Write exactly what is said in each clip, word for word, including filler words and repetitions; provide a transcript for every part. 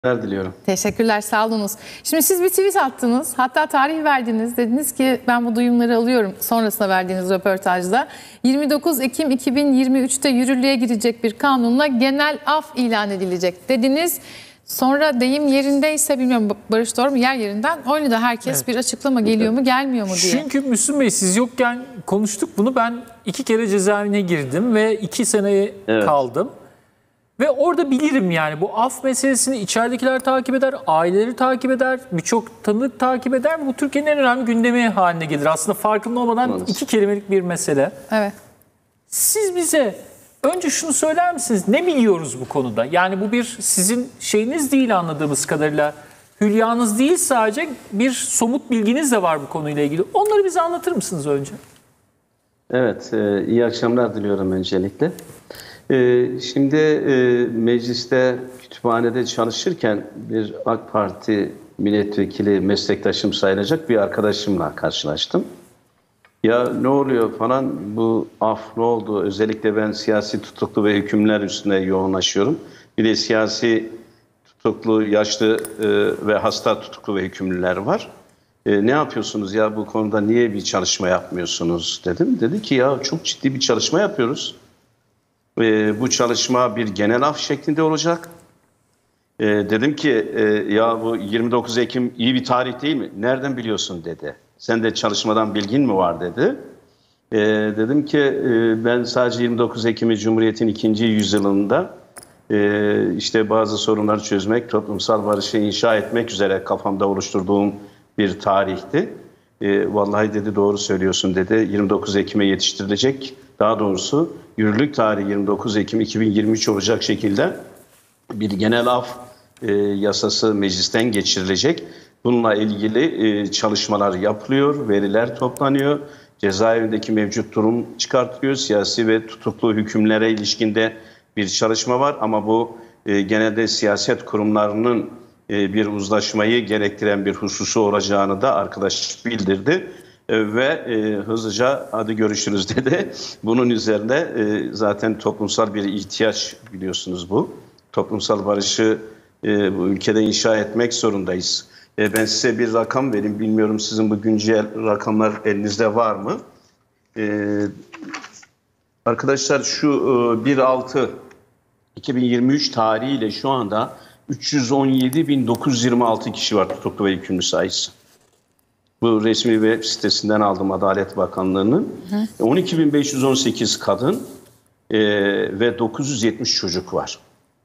diliyorum. Teşekkürler, sağ olunuz. Şimdi siz bir tweet attınız, hatta tarih verdiniz. Dediniz ki ben bu duyumları alıyorum sonrasında verdiğiniz röportajda. yirmi dokuz Ekim iki bin yirmi üç'te yürürlüğe girecek bir kanunla genel af ilan edilecek dediniz. Sonra deyim yerindeyse, bilmiyorum Barış doğru mu, yer yerinden oynadı herkes, evet. Bir açıklama geliyor mu gelmiyor mu diye. Çünkü Müslüm Bey, siz yokken konuştuk bunu. Ben iki kere cezaevine girdim ve iki seneye evet. kaldım. Ve orada bilirim yani bu af meselesini içeridekiler takip eder, aileleri takip eder, birçok tanıdık takip eder. Bu Türkiye'nin en önemli gündemi haline gelir. Aslında farkında olmadan Anladım. iki kelimelik bir mesele. Evet. Siz bize önce şunu söyler misiniz? Ne biliyoruz bu konuda? Yani bu bir sizin şeyiniz değil anladığımız kadarıyla. Hülyanız değil, sadece bir somut bilginiz de var bu konuyla ilgili. Onları bize anlatır mısınız önce? Evet, e, iyi akşamlar diliyorum öncelikle. E, şimdi e, mecliste, kütüphanede çalışırken bir AK Parti milletvekili meslektaşım sayılacak bir arkadaşımla karşılaştım. Ya ne oluyor falan, bu af ne oldu? Özellikle ben siyasi tutuklu ve hükümler üstüne yoğunlaşıyorum. Bir de siyasi tutuklu, yaşlı e, ve hasta tutuklu ve hükümlüler var. E, ne yapıyorsunuz ya bu konuda, niye bir çalışma yapmıyorsunuz dedim. Dedi ki ya çok ciddi bir çalışma yapıyoruz. E, bu çalışma bir genel af şeklinde olacak. E, dedim ki e, ya bu yirmi dokuz Ekim iyi bir tarih değil mi? Nereden biliyorsun dedi. Sen de çalışmadan bilgin mi var dedi. E, dedim ki e, ben sadece yirmi dokuz Ekim'i Cumhuriyet'in ikinci yüzyılında e, işte bazı sorunları çözmek, toplumsal barışı inşa etmek üzere kafamda oluşturduğum bir tarihti. E, vallahi dedi doğru söylüyorsun dedi. yirmi dokuz Ekim'e yetiştirilecek, daha doğrusu yürürlük tarihi yirmi dokuz Ekim iki bin yirmi üç olacak şekilde bir genel af e, yasası meclisten geçirilecek. Bununla ilgili e, çalışmalar yapılıyor, veriler toplanıyor. Cezaevindeki mevcut durum çıkartılıyor. Siyasi ve tutuklu hükümlere ilişkinde bir çalışma var ama bu e, genelde siyaset kurumlarının e, bir uzlaşmayı gerektiren bir hususu olacağını da arkadaş bildirdi. E, ve e, hızlıca hadi görüşürüz dedi. Bunun üzerine e, zaten toplumsal bir ihtiyaç, biliyorsunuz bu. Toplumsal barışı e, bu ülkede inşa etmek zorundayız. E, ben size bir rakam vereyim. Bilmiyorum sizin bu güncel rakamlar elinizde var mı? E, arkadaşlar şu e, bir altı iki bin yirmi üç tarihiyle şu anda üç yüz on yedi bin dokuz yüz yirmi altı kişi var tutuklu ve hükümlü sayısı. Bu resmi web sitesinden aldım, Adalet Bakanlığı'nın. on iki bin beş yüz on sekiz kadın e, ve dokuz yüz yetmiş çocuk var.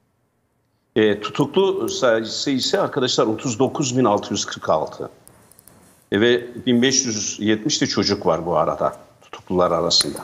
E, tutuklu sayısı ise arkadaşlar otuz dokuz bin altı yüz kırk altı. E, ve bin beş yüz yetmiş de çocuk var bu arada tutuklular arasında.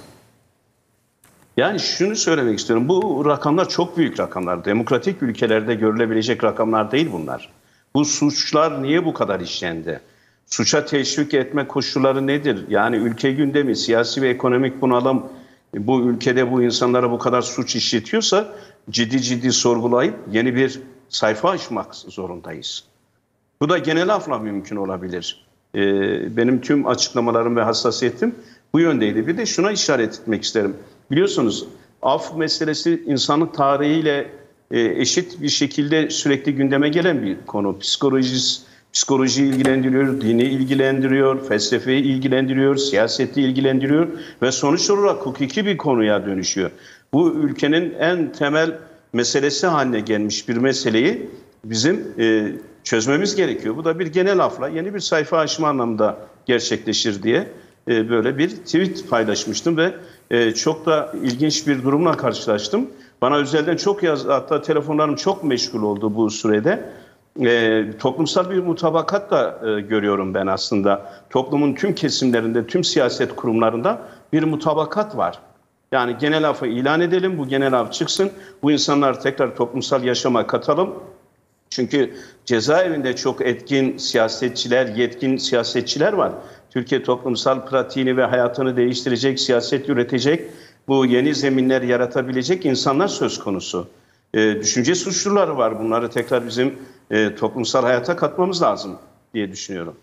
Yani şunu söylemek istiyorum. Bu rakamlar çok büyük rakamlar. Demokratik ülkelerde görülebilecek rakamlar değil bunlar. Bu suçlar niye bu kadar işlendi? Suça teşvik etme koşulları nedir? Yani ülke gündemi, siyasi ve ekonomik bunalım bu ülkede bu insanlara bu kadar suç işletiyorsa ciddi ciddi sorgulayıp yeni bir sayfa açmak zorundayız. Bu da genel afla mümkün olabilir. Ee, benim tüm açıklamalarım ve hassasiyetim bu yöndeydi. Bir de şuna işaret etmek isterim. Biliyorsunuz af meselesi insanlık tarihiyle e, eşit bir şekilde sürekli gündeme gelen bir konu. Psikolojisi, psikolojiyi ilgilendiriyor, dini ilgilendiriyor, felsefeyi ilgilendiriyor, siyaseti ilgilendiriyor ve sonuç olarak hukuki bir konuya dönüşüyor. Bu ülkenin en temel meselesi haline gelmiş bir meseleyi bizim e, çözmemiz gerekiyor. Bu da bir genel afla yeni bir sayfa açma anlamında gerçekleşir diye e, böyle bir tweet paylaşmıştım ve e, çok da ilginç bir durumla karşılaştım. Bana özelden çok yaz, hatta telefonlarım çok meşgul oldu bu sürede. E, toplumsal bir mutabakat da e, görüyorum ben aslında. Toplumun tüm kesimlerinde, tüm siyaset kurumlarında bir mutabakat var. Yani genel afı ilan edelim, bu genel af çıksın, bu insanlar tekrar toplumsal yaşama katalım. Çünkü cezaevinde çok etkin siyasetçiler, yetkin siyasetçiler var. Türkiye toplumsal pratiğini ve hayatını değiştirecek, siyaset üretecek, bu yeni zeminler yaratabilecek insanlar söz konusu. E, düşünce suçluları var, bunları tekrar bizim e, toplumsal hayata katmamız lazım diye düşünüyorum.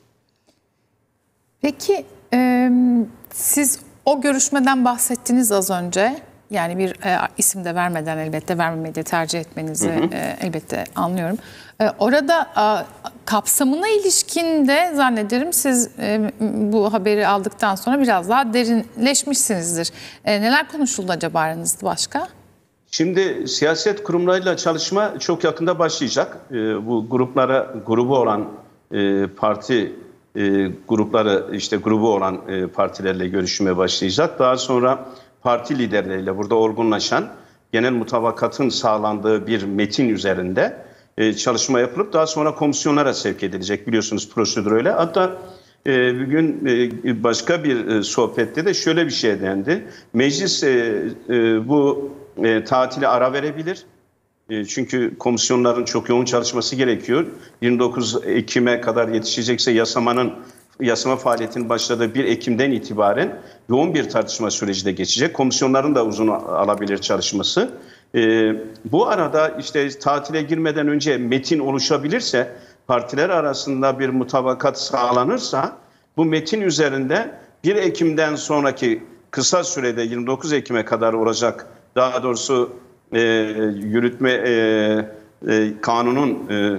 Peki e, siz o görüşmeden bahsettiniz az önce. yani bir e, isim de vermeden elbette vermemeyi de tercih etmenizi hı hı. E, elbette anlıyorum. E, orada e, kapsamına ilişkin de zannederim siz e, bu haberi aldıktan sonra biraz daha derinleşmişsinizdir. E, neler konuşuldu acaba aranızda başka? Şimdi siyaset kurumlarıyla çalışma çok yakında başlayacak. E, bu gruplara grubu olan e, parti e, grupları işte grubu olan e, partilerle görüşmeye başlayacak. Daha sonra parti liderleriyle burada olgunlaşan genel mutabakatın sağlandığı bir metin üzerinde e, çalışma yapılıp daha sonra komisyonlara sevk edilecek, biliyorsunuz prosedür öyle. Hatta e, bugün e, başka bir e, sohbette de şöyle bir şey dendi. Meclis e, e, bu e, tatile ara verebilir. E, çünkü komisyonların çok yoğun çalışması gerekiyor. yirmi dokuz Ekim'e kadar yetişecekse yasamanın yasama faaliyetinin başladığı bir Ekim'den itibaren yoğun bir tartışma süreci de geçecek. Komisyonların da uzun alabilir çalışması. Ee, bu arada işte tatile girmeden önce metin oluşabilirse, partiler arasında bir mutabakat sağlanırsa bu metin üzerinde bir Ekim'den sonraki kısa sürede yirmi dokuz Ekim'e kadar olacak, daha doğrusu e, yürütme e, e, kanunun e,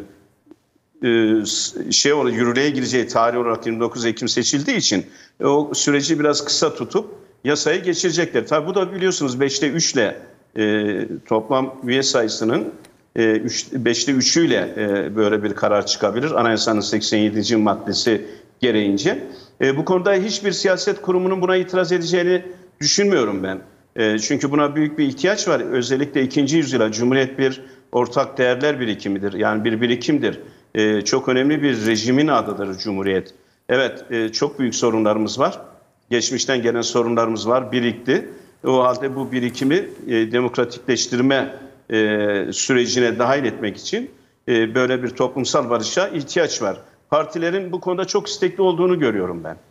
şey olarak yürürlüğe gireceği tarih olarak yirmi dokuz Ekim seçildiği için o süreci biraz kısa tutup yasaya geçirecekler. Tabii bu da biliyorsunuz beşte üç ile e, toplam üye sayısının e, beşte üçüyle e, böyle bir karar çıkabilir. Anayasanın seksen yedinci maddesi gereğince. E, bu konuda hiçbir siyaset kurumunun buna itiraz edeceğini düşünmüyorum ben. E, çünkü buna büyük bir ihtiyaç var. Özellikle ikinci yüzyıla Cumhuriyet bir ortak değerler birikimidir. Yani bir birikimdir. Ee, çok önemli bir rejimin adıdır Cumhuriyet. Evet, e, çok büyük sorunlarımız var. Geçmişten gelen sorunlarımız var, birikti. O halde bu birikimi e, demokratikleştirme e, sürecine dahil etmek için e, böyle bir toplumsal barışa ihtiyaç var. Partilerin bu konuda çok istekli olduğunu görüyorum ben.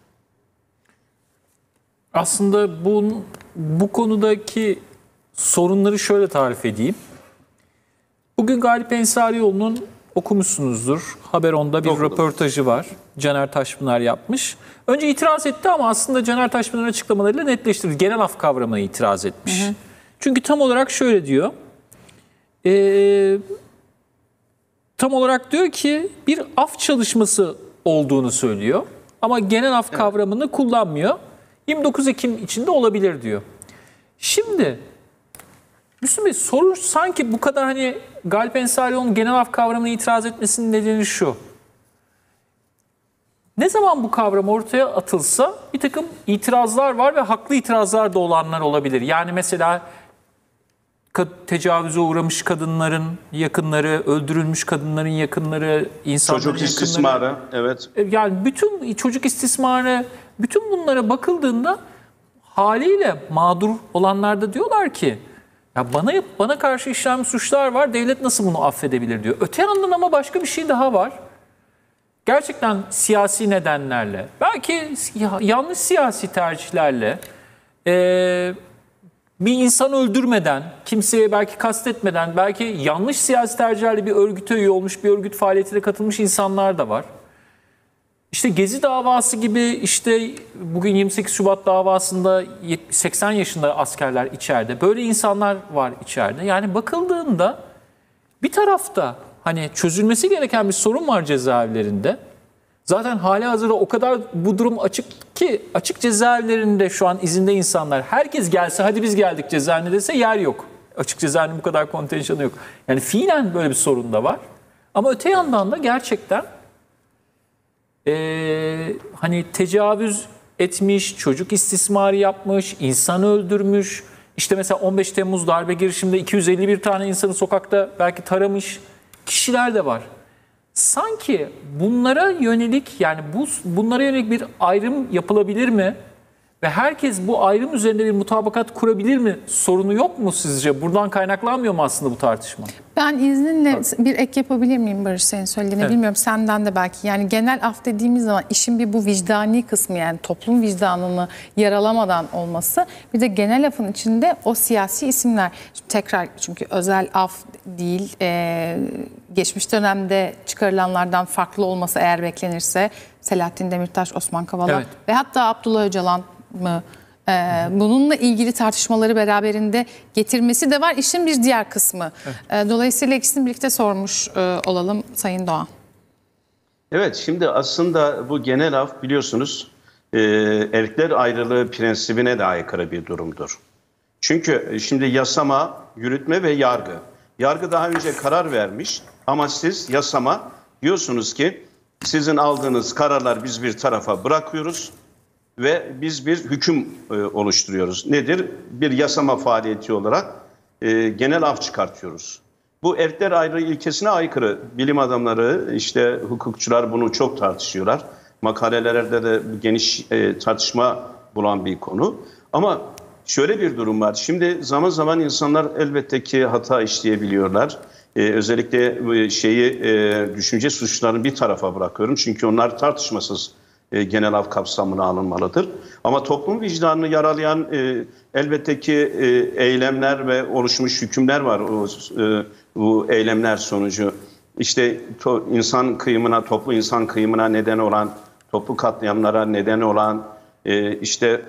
Aslında bu, bu konudaki sorunları şöyle tarif edeyim. Bugün Galip Ensarioğlu'nun okumuşsunuzdur. Haber onda bir Okudum. röportajı var. Caner Taşpınar yapmış. Önce itiraz etti ama aslında Caner Taşpınar'ın açıklamalarıyla netleştirdi. Genel af kavramına itiraz etmiş. Hı hı. Çünkü tam olarak şöyle diyor. Ee, tam olarak diyor ki bir af çalışması olduğunu söylüyor. Ama genel af evet. kavramını kullanmıyor. yirmi dokuz Ekim içinde olabilir diyor. Şimdi Müslüm Bey, soru sanki bu kadar hani Galip Ensarioğlu'nun genel af kavramına itiraz etmesinin nedeni şu. Ne zaman bu kavram ortaya atılsa bir takım itirazlar var ve haklı itirazlar da olanlar olabilir. Yani mesela tecavüze uğramış kadınların yakınları, öldürülmüş kadınların yakınları, insanların çocuk yakınları. istismarı, evet. Yani bütün çocuk istismarı, bütün bunlara bakıldığında haliyle mağdur olanlar da diyorlar ki ya bana bana karşı işlenmiş suçlar var, devlet nasıl bunu affedebilir diyor. Öte yandan ama başka bir şey daha var. Gerçekten siyasi nedenlerle, belki yanlış siyasi tercihlerle e, bir insan öldürmeden, kimseye belki kastetmeden, belki yanlış siyasi tercihlerle bir örgüte üye olmuş, bir örgüt faaliyetine katılmış insanlar da var. İşte Gezi davası gibi, işte bugün yirmi sekiz Şubat davasında seksen yaşında askerler içeride. Böyle insanlar var içeride. Yani bakıldığında bir tarafta hani çözülmesi gereken bir sorun var cezaevlerinde. Zaten halihazırda o kadar bu durum açık ki, açık cezaevlerinde şu an izinde insanlar. Herkes gelse, hadi biz geldik cezaevine dese yer yok. Açık cezaevinin bu kadar kontenjanı yok. Yani fiilen böyle bir sorun da var. Ama öte yandan da gerçekten Ee, hani tecavüz etmiş, çocuk istismarı yapmış, insan öldürmüş. İşte mesela on beş Temmuz darbe girişiminde iki yüz elli bir tane insanı sokakta belki taramış kişiler de var. Sanki bunlara yönelik, yani bu bunlara yönelik bir ayrım yapılabilir mi? Ve herkes bu ayrım üzerinde bir mutabakat kurabilir mi? Sorunu yok mu sizce? Buradan kaynaklanmıyor mu aslında bu tartışma? Ben izninle bir ek yapabilir miyim Barış, senin söylediğini? Evet. Bilmiyorum, senden de belki. Yani genel af dediğimiz zaman işin bir bu vicdani kısmı, yani toplum vicdanını yaralamadan olması. Bir de genel afın içinde o siyasi isimler. Şimdi tekrar, çünkü özel af değil, e, geçmiş dönemde çıkarılanlardan farklı olması eğer beklenirse Selahattin Demirtaş, Osman Kavala evet. ve hatta Abdullah Öcalan mı Ee, bununla ilgili tartışmaları beraberinde getirmesi de var. İşin bir diğer kısmı. Evet. Ee, dolayısıyla ikisini birlikte sormuş e, olalım Sayın Doğan. Evet, şimdi aslında bu genel af biliyorsunuz e, erkler ayrılığı prensibine de aykırı bir durumdur. Çünkü şimdi yasama, yürütme ve yargı. Yargı daha önce karar vermiş ama siz yasama diyorsunuz ki sizin aldığınız kararlar biz bir tarafa bırakıyoruz ve biz bir hüküm e, oluşturuyoruz. Nedir? Bir yasama faaliyeti olarak e, genel af çıkartıyoruz. Bu erkler ayrılığı ilkesine aykırı. Bilim adamları, işte hukukçular bunu çok tartışıyorlar. Makalelerde de geniş e, tartışma bulan bir konu. Ama şöyle bir durum var. Şimdi zaman zaman insanlar elbette ki hata işleyebiliyorlar. Ee, özellikle şeyi e, düşünce suçlarını bir tarafa bırakıyorum. Çünkü onlar tartışmasız e, genel af kapsamına alınmalıdır. Ama toplum vicdanını yaralayan e, elbette ki e, eylemler ve oluşmuş hükümler var. O, e, bu eylemler sonucu işte to, insan kıyımına, toplu insan kıyımına neden olan, toplu katliamlara neden olan, e, işte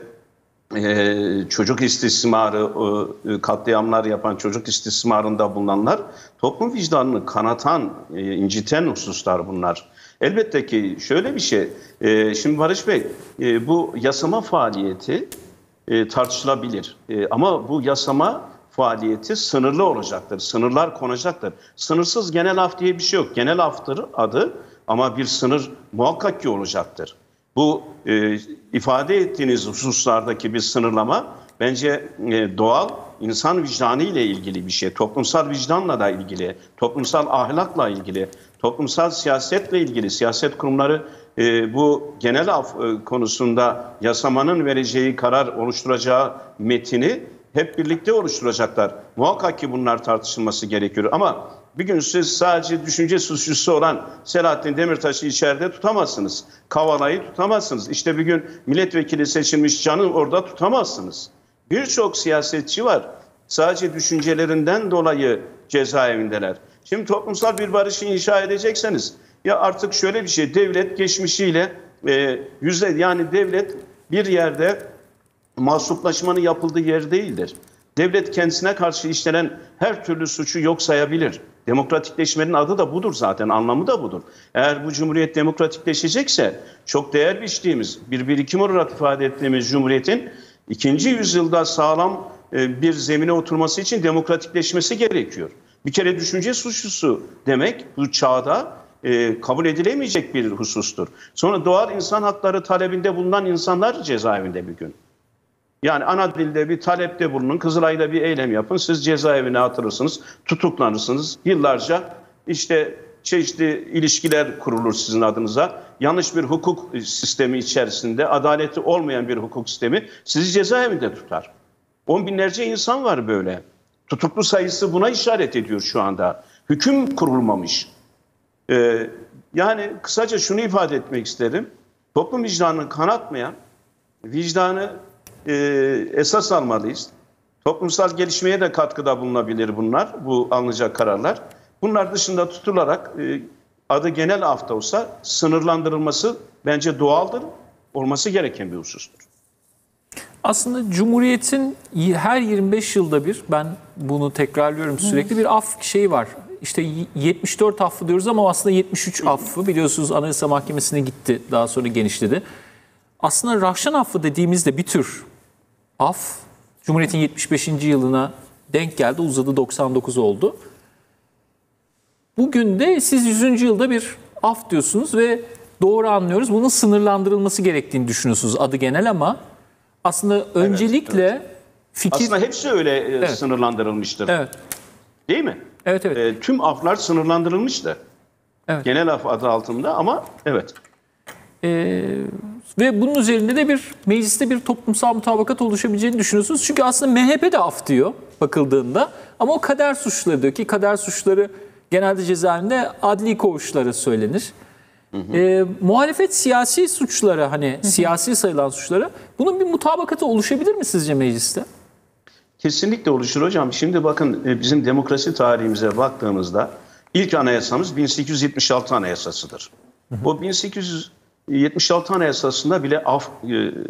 Ee, çocuk istismarı, e, katliamlar yapan, çocuk istismarında bulunanlar toplum vicdanını kanatan, e, inciten hususlar bunlar. Elbette ki şöyle bir şey, e, şimdi Barış Bey, e, bu yasama faaliyeti e, tartışılabilir. E, ama bu yasama faaliyeti sınırlı olacaktır, sınırlar konacaktır. Sınırsız genel af diye bir şey yok. Genel aftır adı ama bir sınır muhakkak ki olacaktır. Bu e, ifade ettiğiniz hususlardaki bir sınırlama bence e, doğal, insan vicdanı ile ilgili bir şey. Toplumsal vicdanla da ilgili, toplumsal ahlakla ilgili, toplumsal siyasetle ilgili. Siyaset kurumları e, bu genel af e, konusunda yasamanın vereceği karar oluşturacağı metini hep birlikte oluşturacaklar. Muhakkak ki bunlar tartışılması gerekiyor ama bir gün siz sadece düşünce suçlusu olan Selahattin Demirtaş'ı içeride tutamazsınız. Kavala'yı tutamazsınız. İşte bir gün milletvekili seçilmiş Can'ı orada tutamazsınız. Birçok siyasetçi var. Sadece düşüncelerinden dolayı cezaevindeler. Şimdi toplumsal bir barışı inşa edecekseniz ya artık şöyle bir şey, devlet geçmişiyle e, yüzde yani devlet bir yerde mahsuplaşmanın yapıldığı yer değildir. Devlet kendisine karşı işlenen her türlü suçu yok sayabilir. Demokratikleşmenin adı da budur zaten, anlamı da budur. Eğer bu cumhuriyet demokratikleşecekse çok değer biçtiğimiz, bir birikim olarak ifade ettiğimiz cumhuriyetin ikinci yüzyılda sağlam bir zemine oturması için demokratikleşmesi gerekiyor. Bir kere düşünce suçlusu demek bu çağda e, kabul edilemeyecek bir husustur. Sonra doğal insan hakları talebinde bulunan insanlar cezaevinde bir gün. Yani ana dilde bir talepte bulunun, Kızılay'da bir eylem yapın, siz cezaevine atılırsınız, tutuklanırsınız. Yıllarca işte çeşitli ilişkiler kurulur sizin adınıza. Yanlış bir hukuk sistemi içerisinde, adaleti olmayan bir hukuk sistemi sizi cezaevinde tutar. On binlerce insan var böyle. Tutuklu sayısı buna işaret ediyor şu anda. Hüküm kurulmamış. Ee, yani kısaca şunu ifade etmek isterim. Toplum vicdanını kanatmayan, vicdanı e, esas almalıyız. Toplumsal gelişmeye de katkıda bulunabilir bunlar, bu alınacak kararlar. Bunlar dışında tutularak e, adı genel af da olsa sınırlandırılması bence doğaldır, olması gereken bir husustur. Aslında Cumhuriyet'in her yirmi beş yılda bir, ben bunu tekrarlıyorum sürekli, bir af şeyi var. İşte yetmiş dört affı diyoruz ama aslında yetmiş üç affı, biliyorsunuz Anayasa Mahkemesi'ne gitti, daha sonra genişledi. Aslında Rahşan affı dediğimizde bir tür af, Cumhuriyet'in yetmiş beşinci yılına denk geldi, uzadı, doksan dokuz oldu. Bugün de siz yüzüncü yılda bir af diyorsunuz ve doğru anlıyoruz, bunun sınırlandırılması gerektiğini düşünüyorsunuz adı genel ama aslında öncelikle evet, evet. fikir... Aslında hepsi öyle evet. sınırlandırılmıştır. Evet. Değil mi? Evet, evet. E, tüm aflar sınırlandırılmıştır. Evet. Genel af adı altında ama evet. Ee, ve bunun üzerinde de bir mecliste bir toplumsal mutabakat oluşabileceğini düşünüyorsunuz. Çünkü aslında M H P de af diyor bakıldığında ama o kader suçları diyor ki kader suçları genelde cezaevinde adli koğuşlara söylenir. Hı hı. E, muhalefet siyasi suçlara, hani hı hı. siyasi sayılan suçlara, bunun bir mutabakatı oluşabilir mi sizce mecliste? Kesinlikle oluşur hocam. Şimdi bakın bizim demokrasi tarihimize baktığımızda ilk anayasamız bin sekiz yüz yetmiş altı anayasasıdır. Hı hı. O bin sekiz yüz yetmiş altı anayasasında bile af e,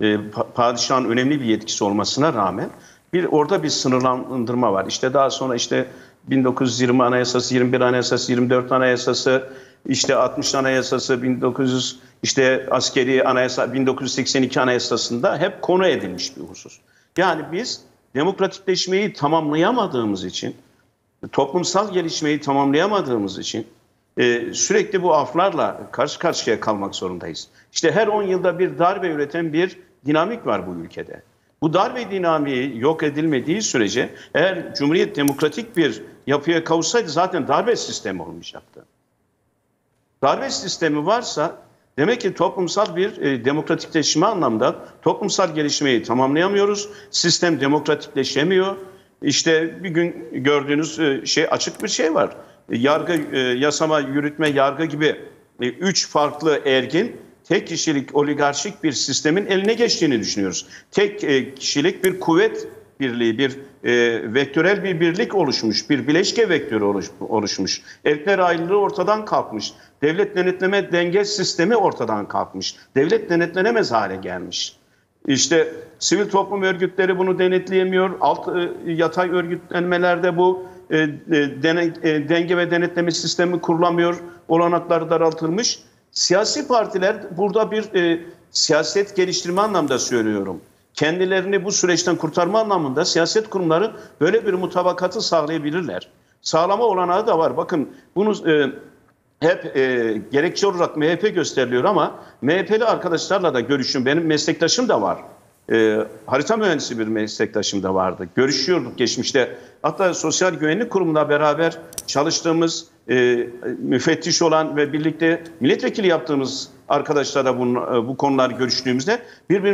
e, padişahın önemli bir yetkisi olmasına rağmen bir orada bir sınırlandırma var. İşte daha sonra işte bin dokuz yüz yirmi Anayasası, yirmi bir Anayasası, yirmi dört Anayasası, işte altmış Anayasası, bin dokuz yüz işte askeri anayasa, bin dokuz yüz seksen iki Anayasası'nda hep konu edilmiş bir husus. Yani biz demokratikleşmeyi tamamlayamadığımız için, toplumsal gelişmeyi tamamlayamadığımız için e, sürekli bu aflarla karşı karşıya kalmak zorundayız. İşte her on yılda bir darbe üreten bir dinamik var bu ülkede. Bu darbe dinamiği yok edilmediği sürece eğer Cumhuriyet demokratik bir yapıya kavuşsaydı zaten darbe sistemi olmayacaktı. Darbe sistemi varsa demek ki toplumsal bir e, demokratikleşme anlamda toplumsal gelişmeyi tamamlayamıyoruz. Sistem demokratikleşemiyor. İşte bir gün gördüğünüz e, şey açık bir şey var. Yargı, e, yasama, yürütme, yargı gibi e, üç farklı ergin tek kişilik oligarşik bir sistemin eline geçtiğini düşünüyoruz. Tek e, kişilik bir kuvvet birliği, bir e, vektörel bir birlik oluşmuş, bir bileşke vektörü oluş, oluşmuş. Erkler ayrılığı ortadan kalkmış. Devlet denetleme denge sistemi ortadan kalkmış. Devlet denetlenemez hale gelmiş. İşte sivil toplum örgütleri bunu denetleyemiyor. Alt e, yatay örgütlenmelerde bu e, e, dene, e, denge ve denetleme sistemi kurulamıyor. Olanakları daraltılmış. Siyasi partiler burada bir e, siyaset geliştirme anlamda söylüyorum. Kendilerini bu süreçten kurtarma anlamında siyaset kurumları böyle bir mutabakatı sağlayabilirler. Sağlama olanağı da var. Bakın bunu e, hep e, gerekçe olarak M H P gösteriliyor ama M H P'li arkadaşlarla da görüşüm. Benim meslektaşım da var. E, harita mühendisi bir meslektaşım da vardı. Görüşüyorduk geçmişte. Hatta Sosyal Güvenlik Kurumu'na beraber çalıştığımız, e, müfettiş olan ve birlikte milletvekili yaptığımız arkadaşlarla bu, bu konular görüştüğümüzde birbirimize